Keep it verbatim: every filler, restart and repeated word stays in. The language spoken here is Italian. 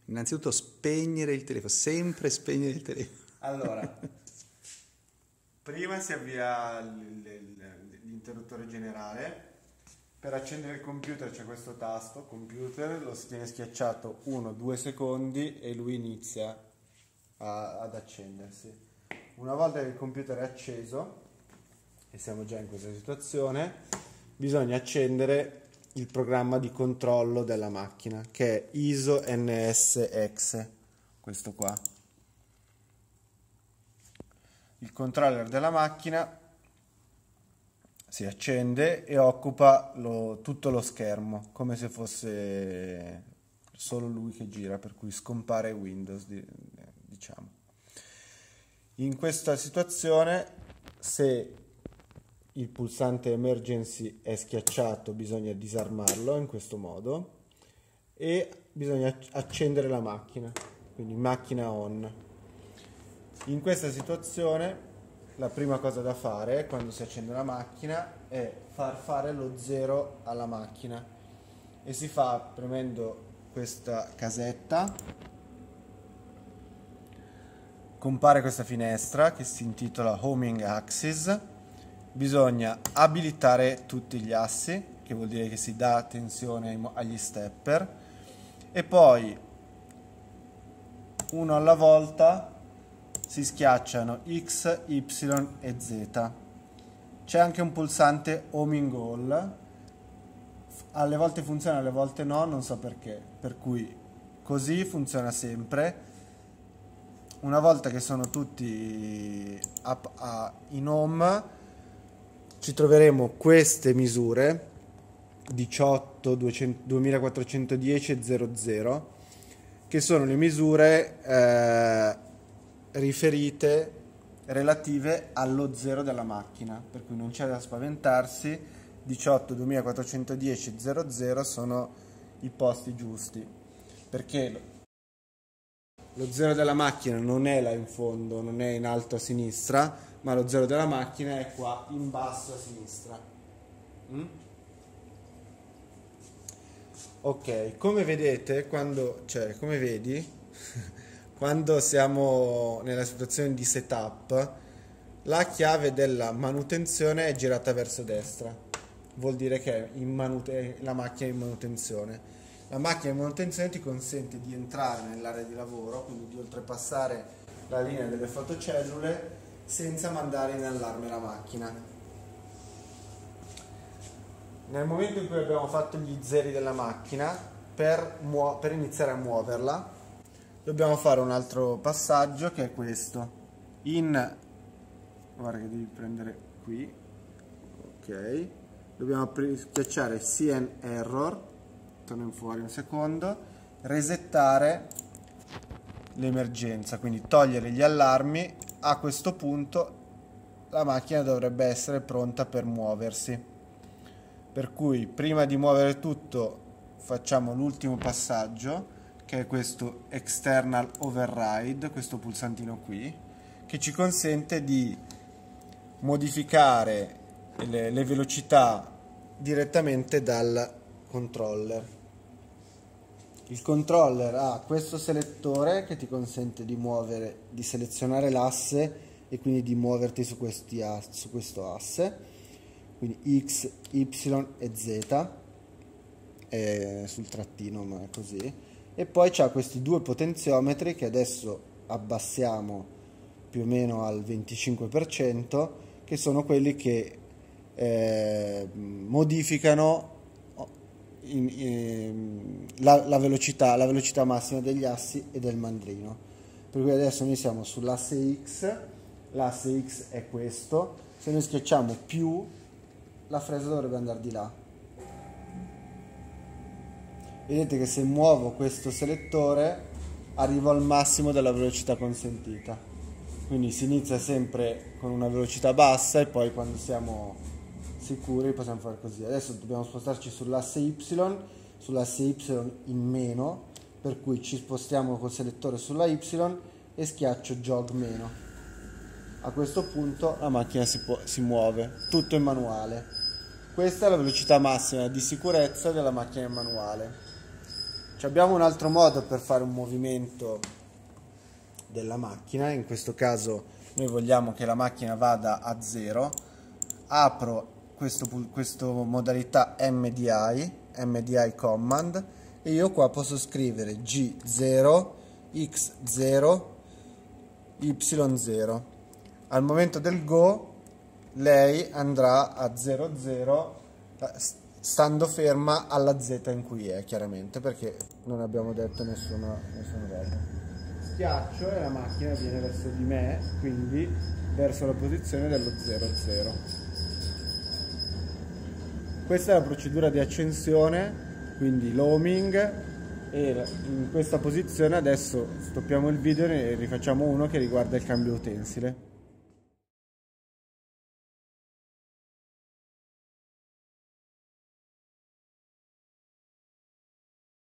Innanzitutto spegnere il telefono, sempre spegnere il telefono. Allora, prima si avvia l'interruttore generale. Per accendere il computer c'è questo tasto, computer, lo si tiene schiacciato uno due secondi e lui inizia a, ad accendersi. Una volta che il computer è acceso, e siamo già in questa situazione, bisogna accendere il programma di controllo della macchina, che è I S O N S X, questo qua. Il controller della macchina si accende e occupa lo, tutto lo schermo, come se fosse solo lui che gira, per cui scompare Windows, diciamo. In questa situazione, se il pulsante emergency è schiacciato, bisogna disarmarlo in questo modo e bisogna accendere la macchina, quindi macchina on. In questa situazione la prima cosa da fare quando si accende la macchina è far fare lo zero alla macchina, e si fa premendo questa casetta. Compare questa finestra che si intitola Homing Axis. Bisogna abilitare tutti gli assi, che vuol dire che si dà tensione agli stepper, e poi uno alla volta si schiacciano X, Y e Z. C'è anche un pulsante Homing All, alle volte funziona, alle volte no, non so perché, per cui così funziona sempre. Una volta che sono tutti up, a, in home, ci troveremo queste misure diciotto, duemilaquattrocentodieci e zero zero, che sono le misure eh, riferite relative allo zero della macchina, per cui non c'è da spaventarsi. Diciotto, duemilaquattrocentodieci e zero zero sono i posti giusti, perché lo zero della macchina non è là in fondo, non è in alto a sinistra, ma lo zero della macchina è qua in basso a sinistra. Mm? Ok, come vedete, quando, cioè, come vedi, quando siamo nella situazione di setup, la chiave della manutenzione è girata verso destra. Vuol dire che in manute- la macchina è in manutenzione. La macchina in manutenzione ti consente di entrare nell'area di lavoro, quindi di oltrepassare la linea delle fotocellule senza mandare in allarme la macchina. Nel momento in cui abbiamo fatto gli zeri della macchina, per, per iniziare a muoverla, dobbiamo fare un altro passaggio, che è questo. In, guarda che devi prendere qui, ok, dobbiamo schiacciare C N Error, torno fuori un secondo, resettare l'emergenza, quindi togliere gli allarmi. A questo punto la macchina dovrebbe essere pronta per muoversi, per cui prima di muovere tutto facciamo l'ultimo passaggio, che è questo External Override, questo pulsantino qui, che ci consente di modificare le, le velocità direttamente dal controller. Il controller ha questo selettore che ti consente di muovere, di selezionare l'asse e quindi di muoverti su, questi as, su questo asse, quindi X, Y e Z, è sul trattino ma è così, e poi c'ha questi due potenziometri che adesso abbassiamo più o meno al venticinque per cento, che sono quelli che eh, modificano In, in, la, la, velocità, la velocità massima degli assi e del mandrino. Per cui adesso noi siamo sull'asse X, l'asse X è questo, se noi schiacciamo più la fresa dovrebbe andare di là. Vedete che se muovo questo selettore arrivo al massimo della velocità consentita, quindi si inizia sempre con una velocità bassa e poi quando siamo sicuri possiamo fare così. Adesso dobbiamo spostarci sull'asse Y, sull'asse Y in meno, per cui ci spostiamo col selettore sulla Y e schiaccio jog meno. A questo punto la macchina si, può, si muove, tutto in manuale. Questa è la velocità massima di sicurezza della macchina in manuale. Abbiamo un altro modo per fare un movimento della macchina. In questo caso noi vogliamo che la macchina vada a zero. Apro questo, questo modalità M D I, M D I command, e io qua posso scrivere G zero, X zero, Y zero. Al momento del go lei andrà a zero zero stando ferma alla Z in cui è, chiaramente, perché non abbiamo detto nessuna, nessuna roba. Schiaccio e la macchina viene verso di me, quindi verso la posizione dello zero zero. Questa è la procedura di accensione, quindi l'homing, e in questa posizione adesso stoppiamo il video e rifacciamo uno che riguarda il cambio utensile.